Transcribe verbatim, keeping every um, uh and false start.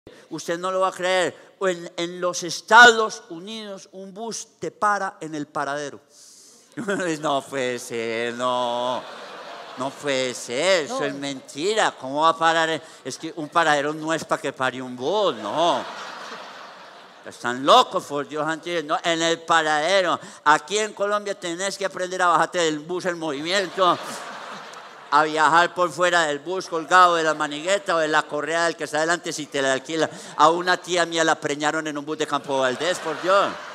Usted no lo va a creer. En, en los Estados Unidos un bus te para en el paradero. No puede ser, no. No puede ser, eso No. es mentira. ¿Cómo va a parar? Es que un paradero no es para que pare un bus, no. Están locos, por Dios, antes, no, en el paradero. Aquí en Colombia tenés que aprender a bajarte del bus en movimiento, a viajar por fuera del bus colgado de la manigueta o de la correa del que está adelante si te la alquila. A una tía mía la preñaron en un bus de Campo Valdés, por Dios.